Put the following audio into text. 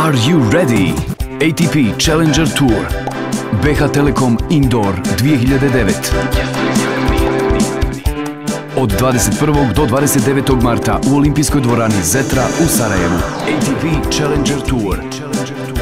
Are you ready? ATP Challenger Tour BH Telekom Indoor 2009. Od 21. do 29. marta u olimpijskoj dvorani Zetra u Sarajevu. ATP Challenger Tour.